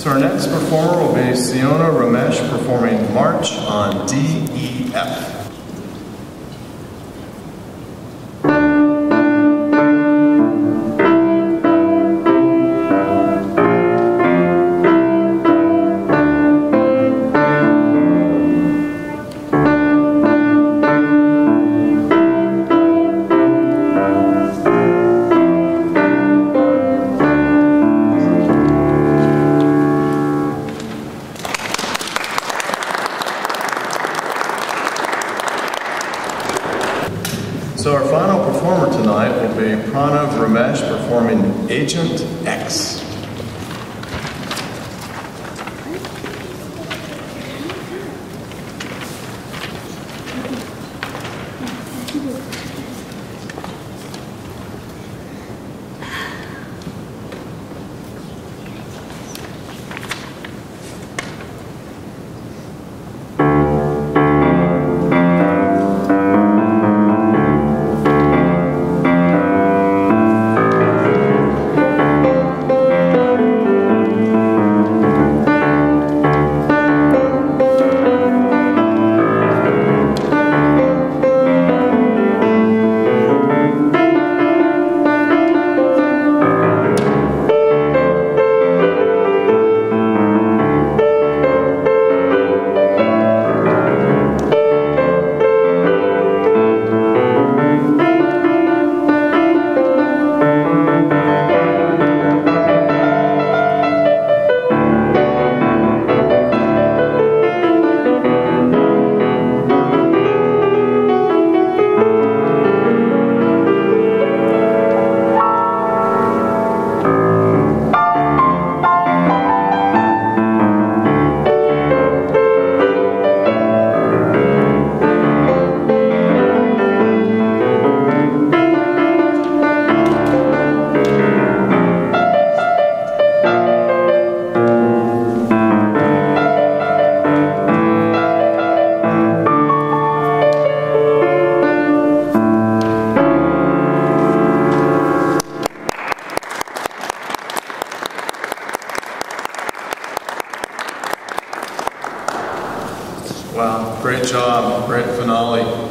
So our next performer will be Siona Ramesh performing March on D-E-F. So our final performer tonight will be Pranav Ramesh performing Agent X. Wow, great job, great finale.